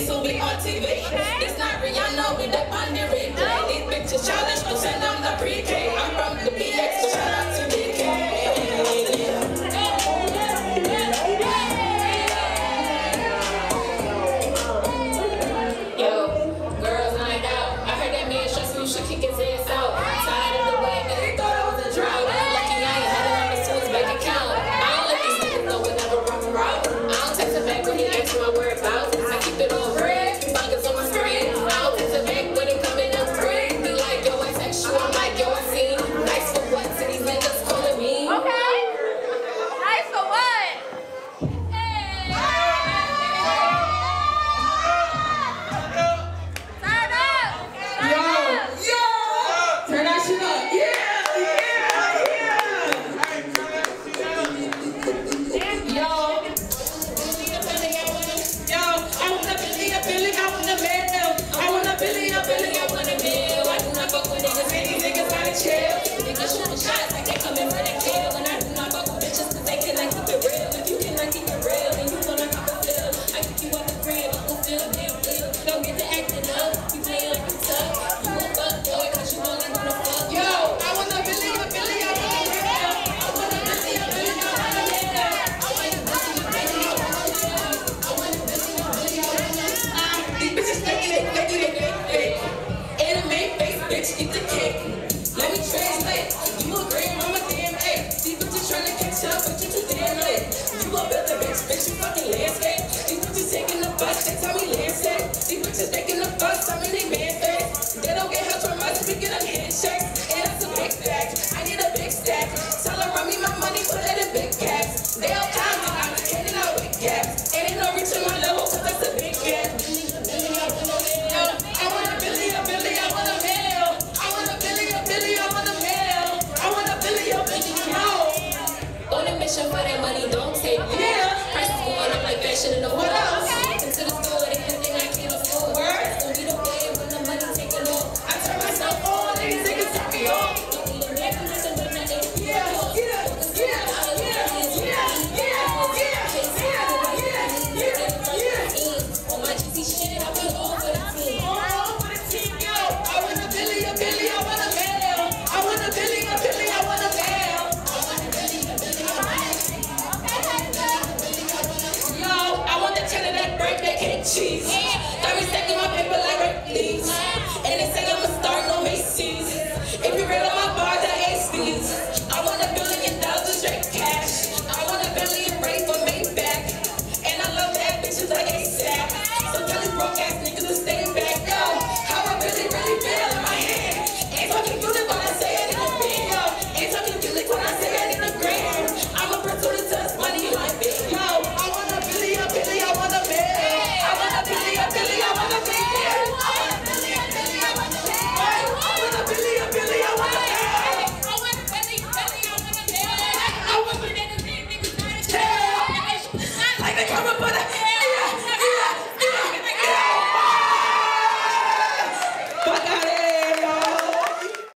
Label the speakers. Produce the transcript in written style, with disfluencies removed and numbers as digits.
Speaker 1: who be on TV. It's not Rihanna with that on the replay. These bitches childish, but send them the pre-K. I'm from the BX, so shout out to BK. Bitch, you fucking landscape. These bitches taking the bus, they tell me landscape. These bitches making